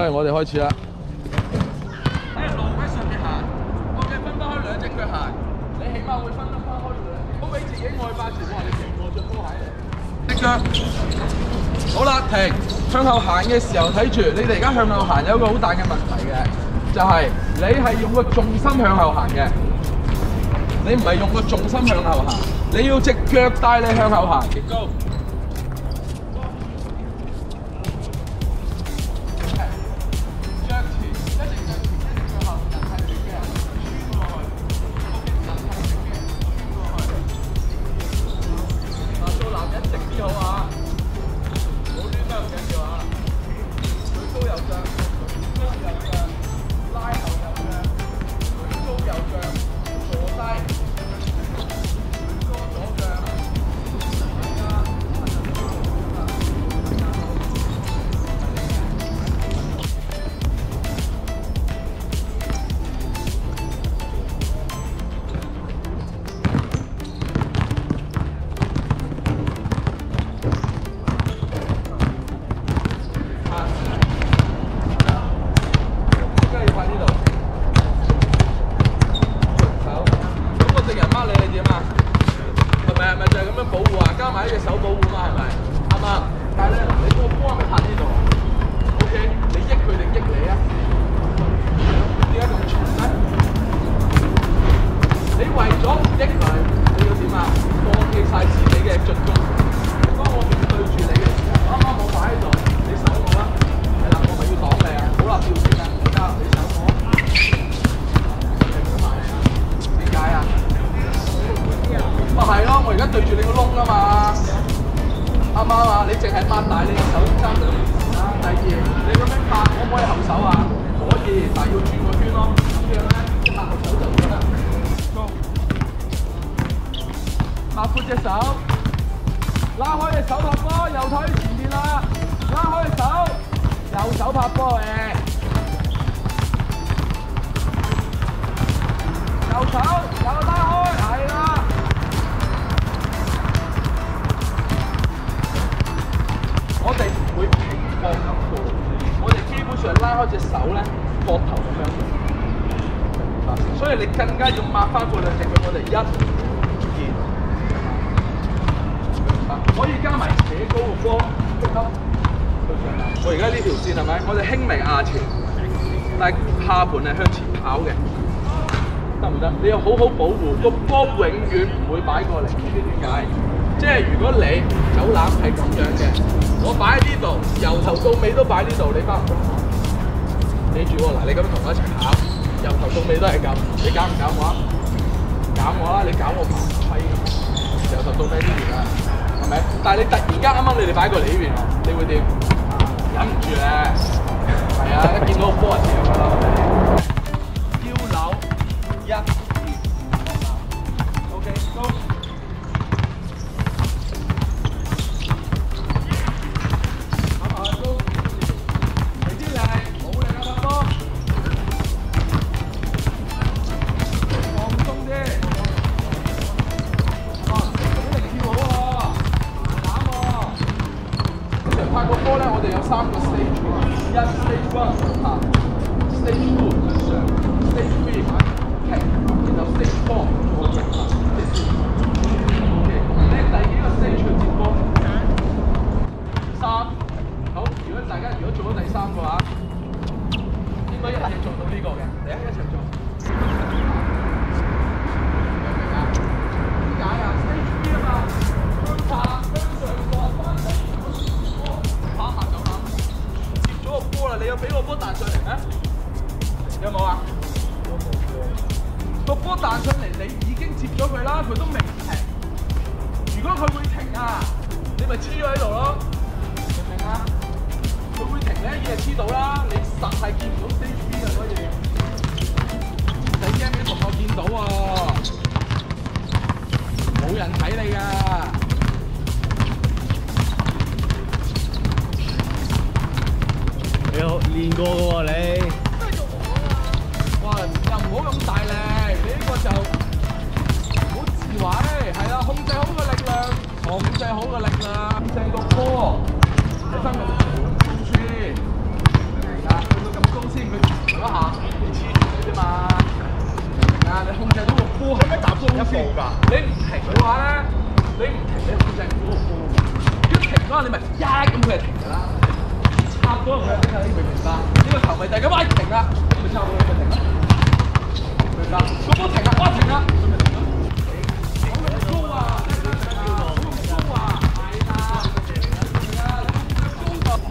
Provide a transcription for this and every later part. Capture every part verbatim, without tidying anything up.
唉，我哋開始啦。 喺路喺上面行，我嘅分開兩隻腳行，你起碼會分得開兩隻，唔好俾自己外八字，哇！你成個隻波鞋嚟。隻腳好啦，停。向後行嘅時候睇住，你哋而家向後行有一個好大嘅問題嘅，就係、是、你係用個重心向後行嘅，你唔係用個重心向後行，你要隻腳帶你向後行。高。你要好好保護個波，永遠唔會擺過嚟。唔知點解？即係如果你走籃係咁樣嘅，我擺喺呢度，由頭到尾都擺呢度，你翻唔到。記住喎，嗱，你咁同我一齊跑，由頭到尾都係咁，你搞唔搞我啊？搞我啦！你搞我爬梯咁，由頭到尾呢邊啊，係咪？但係你突然間啱啱你哋擺過嚟呢邊，你會點？忍唔住咧，係啊！一見到個波就跳㗎啦，腰扭一。三個 stage， 一 stage one 下 ，stage two 上 ，stage three 停，然後 stage four 我入下 ，stage OK， 你第幾個 stage 去接波？三，好，如果大家如果做咗第三個話，應該一齊做到呢個嘅，嚟啊，一齊做。點解啊 ？stage three 啊嘛，向下向上過翻嚟。你有俾個波彈上嚟咩？有冇啊？個波彈上嚟，你已經接咗佢啦，佢都未停。如果佢會停啊，你咪黐咗喺度咯，明唔明啊？佢會停咧，已經黐到啦，你實係見唔到 stage three 嘅，所以你驚俾同學見到喎，冇人睇你㗎。 你有練過嘅喎你。 哇！又唔好咁大力，你呢個就唔好自毀，係啦，控制好個力量，控制好個力量，控制個波，你分明好處，明唔明啊？ 一步㗎。你唔停嘅話咧，你唔停你控制唔到個波。一停嗰下你咪一咁佢就停㗎啦。插咗佢你明唔明白？呢個球咪就係咁，哇停啦，咪插到佢咪停啦。明白？個波停啦，哇停啦，佢咪停啦。好高啊！好高啊！係啦，高啊！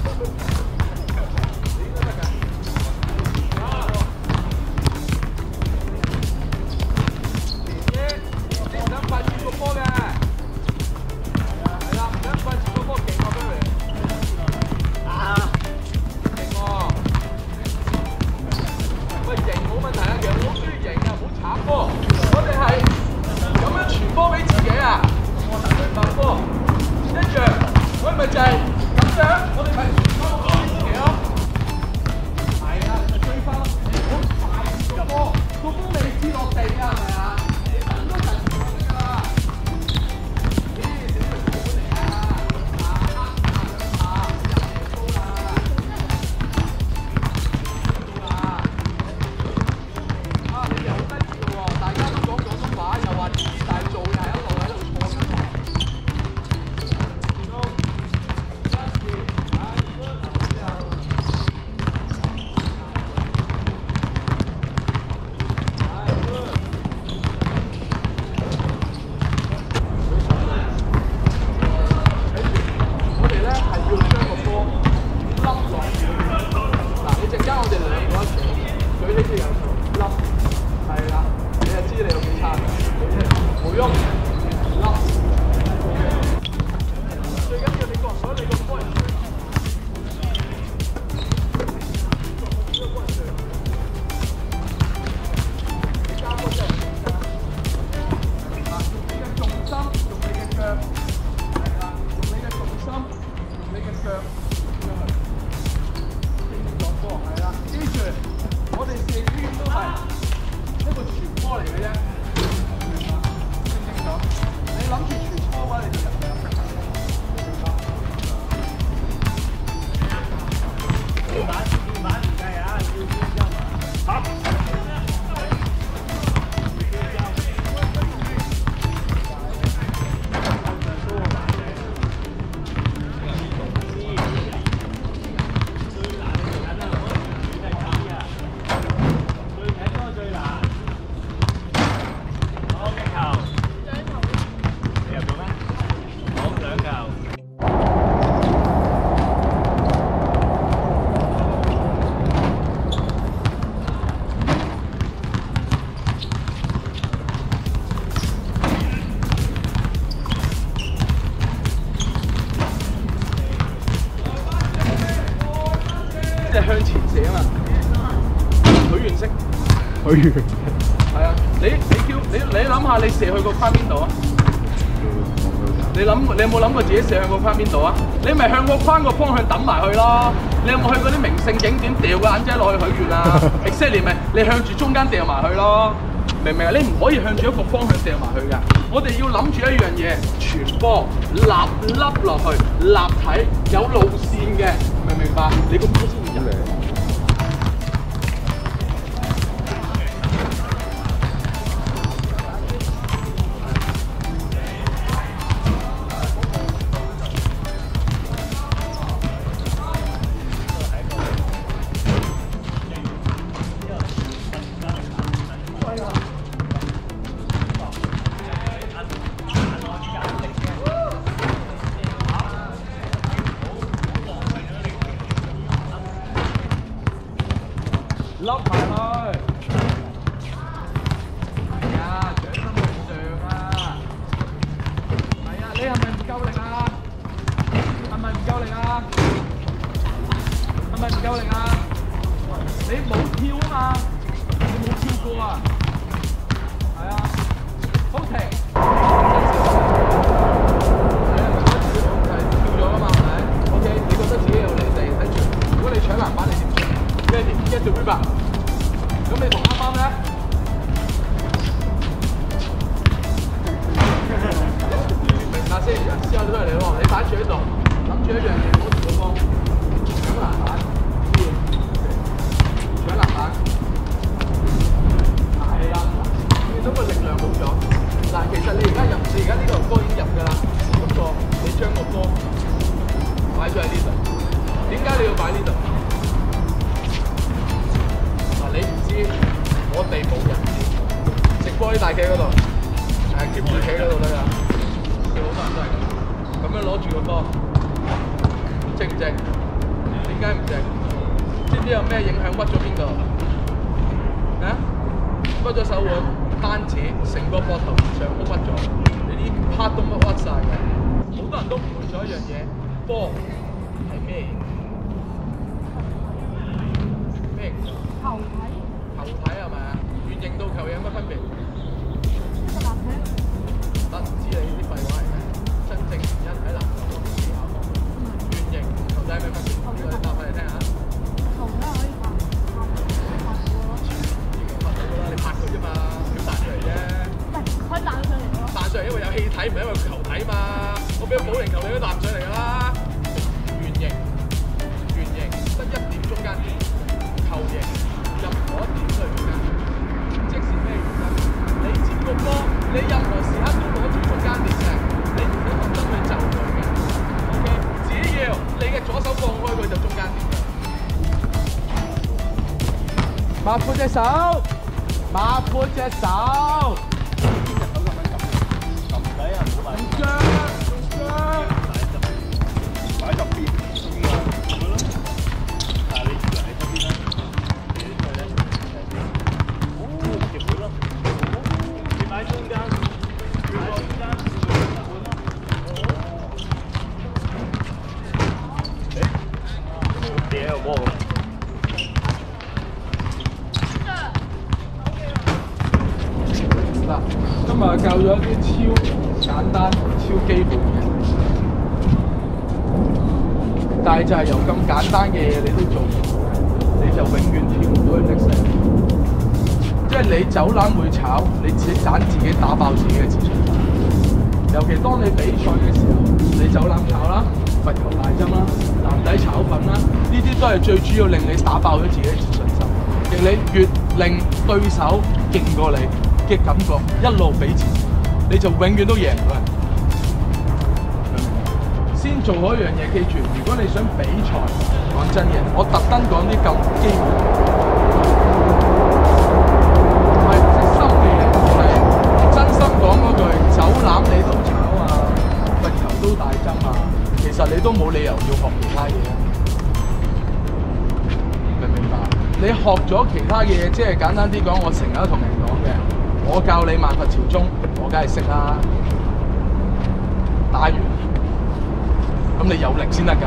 即係向前射啊嘛，許願式。許願。係啊，你你叫你你諗下，你射去個框邊度啊？你諗你有冇諗過自己射向個框邊度啊？你咪向個框個方向抌埋去咯。你有冇去嗰啲名勝景點掉個眼仔落去許願啊 ？exactly 咪你向住中間掉埋去咯。明唔明啊？你唔可以向住一個方向掉埋去㗎。我哋要諗住一樣嘢，傳波立粒落去，立體有路線嘅，明唔明白？你個波先會入嚟。 我哋冇人直播喺大企嗰度，係 keep 住企嗰度得㗎。好多人都係咁，咁樣攞住個波，正唔正？點解唔正？知唔知有咩影響？屈咗邊度？啊？屈咗手腕、單指，成個膊頭上都屈咗，你啲 part 都屈晒嘅。好多人都誤會咗一樣嘢，波係咩型？咩型？ 球體。 球體係咪啊？圓形到球形有乜分別？ 個立體。 得唔知你啲廢話係咩？真正原因喺籃球嗰邊思考。圓形同球體有咩分別？我哋答翻嚟聽下。 球體可以拍拍拍到咯。 已經拍到㗎啦，你拍佢啫嘛，佢彈出嚟啫。 唔係，可以彈上嚟咯。 彈上嚟因為有氣體，唔係因為球體嘛。我俾個保齡球你都彈上嚟㗎啦。圓形，圓形得一點中間點，球形任何一點都係中間點。即是咩原因？你接個波，你任何時刻都攞住中間點嘅，你唔使特登去就佢嘅。OK， 只要你嘅左手放開佢就中間點㗎。抹闊隻手，抹闊隻手。張啊，張！ 擺入邊咁樣，咁樣咯。但係你以為喺嗰邊啦，你呢個咧，哦，條盤咯，你擺中間，擺中間，條盤咯。誒，跌喺個波咁。 嗱，今日教咗一啲超簡單、超基本嘅，但係就係由咁簡單嘅嘢你都做唔到，你就永遠跳唔到去 next level。即係你走籃會炒，你自己盞自己打爆自己嘅自信心。尤其當你比賽嘅時候，你走籃炒啦、罰球大針啦、籃底炒粉啦，呢啲都係最主要令你打爆咗自己嘅自信心，令你越令對手勁過你嘅感覺一路比前，你就永遠都贏唔到人。先做嗰樣嘢，記住，如果你想比賽，講真嘅，我特登講啲咁基本，唔係唔識心嘅嘢，係真心講嗰句，走籃你都炒啊，罰球都大針啊，其實你都冇理由要學其他嘢，明唔明白？你學咗其他嘢，即係簡單啲講，我成日都同人講嘅。我教你萬佛朝宗，我梗係識啦。打完，咁你有力先得㗎，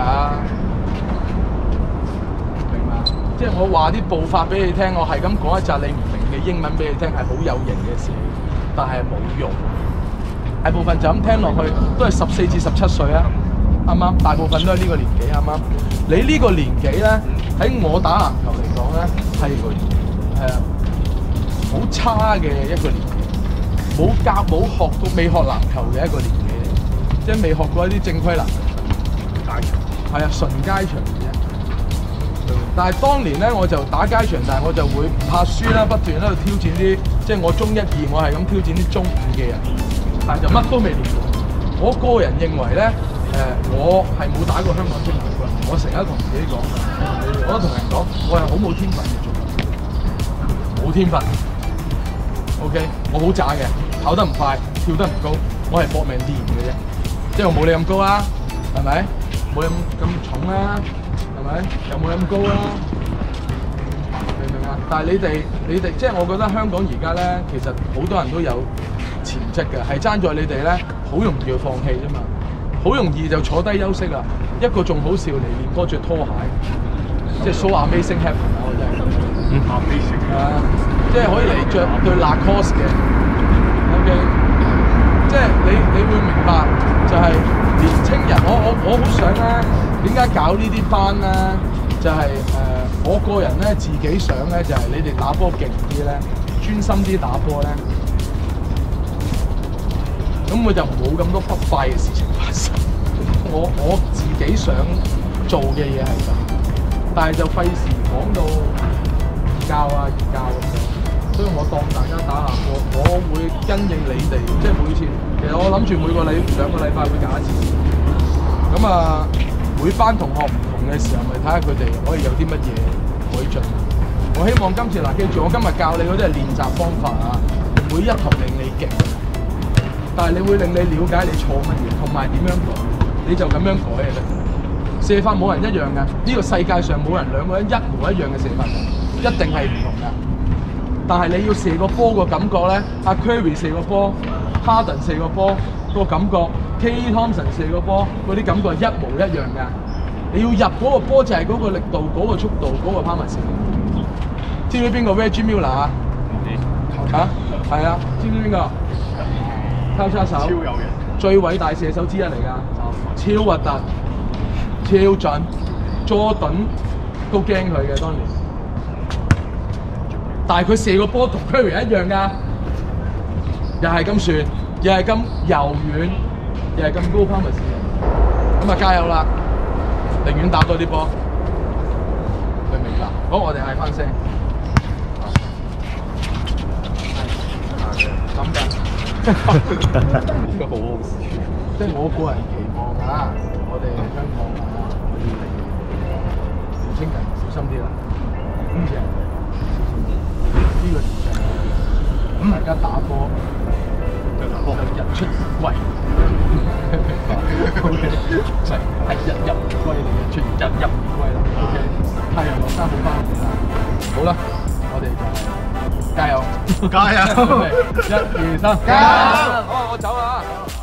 明嘛？即係我話啲步法俾你聽，我係咁講一紮你唔明嘅英文俾你聽，係好有型嘅事，但係冇用。大部分就咁聽落去，都係十四至十七歲啊，啱唔啱？大部分都係呢個年紀，啱唔啱？你呢個年紀咧，喺我打籃球嚟講咧，係誒。好差嘅一個年紀，冇教冇學到未學籃球嘅一個年紀嚟，即係未學過一啲正規籃球。街場係啊，純街場嘅啫。但係當年咧，我就打街場，但係我就會唔怕輸啦，不斷喺度挑戰啲，即係我中一二，我係咁挑戰啲中五嘅人，但係就乜都未練過。我個人認為咧，誒、呃，我係冇打過香港青年軍，我成日同自己講，我都同人講，我係好冇天分嘅做人，冇天分。OK， 我好渣嘅，跑得唔快，跳得唔高，我係搏命練嘅啫。即係我冇你咁高啦，係咪？冇你咁咁重啦，係咪？又冇你咁高啦，明唔明啊？但係你哋，你哋即係我覺得香港而家咧，其實好多人都有潛質嘅，係爭在你哋咧，好容易要放棄啫嘛，好容易就坐低休息啦。一個仲好笑嚟練波着拖鞋，即係 so amazing happen 啊！我真係，嗯 amazing 啊！即係可以嚟着對 Lacoste 嘅 ，OK， 即係你你會明白就係年青人，我我我好想咧，點解搞呢啲班咧？就係、是、誒、呃，我個人咧自己想咧，就係、是、你哋打波勁啲咧，專心啲打波咧，咁我就冇咁多不快嘅事情發生。我我自己想做嘅嘢係咁，但係就費事講到教啊而教咁樣。所以我當大家打下波，我會跟應你哋，即係每次。其實我諗住每個禮兩個禮拜會搞一次。咁啊，每班同學唔同嘅時候，咪睇下佢哋可以有啲乜嘢改進。 我希望今次嗱，記住我今日教你嗰啲係練習方法啊，每一堂令你勁，但係你會令你了解你錯乜嘢，同埋點樣改，你就咁樣改嘅啫。射法冇人一樣㗎，呢個世界上冇人兩個人一模一樣嘅射法㗎，一定係唔同㗎。但係你要射個波個感覺咧，阿 Curry 射個波，哈登射個波個感覺 ，Klay Thompson 射個波嗰啲感覺係一模一樣㗎。你要入嗰個波就係嗰個力度、嗰、嗰個速度、嗰、嗰個拋物線。知唔知邊個 Reggie Miller 啊？嚇，係啊，知唔知邊個？交叉手， 超有型， 最偉大射手之一嚟㗎，超核突，超準，Jordan都驚佢嘅當年。但係佢射個波同 Curry 一樣㗎，又係咁旋，又係咁柔軟，又係咁高拋物線。咁啊加油啦！寧願打多啲波，明唔明白？好，我哋嗌翻聲。咁㗎， 應該好好笑。 即係我個人期望啊，我哋香港啊，我哋年青人小心啲啦，工人小心啲。呢個時勢，咁大家打波就日出歸，O K， 係日入而歸嚟嘅，出日入而歸啦。O K， 太陽落山好翻嚟啦。好啦，我哋就加油， 加油！ 一二三，加油！好，我走啦。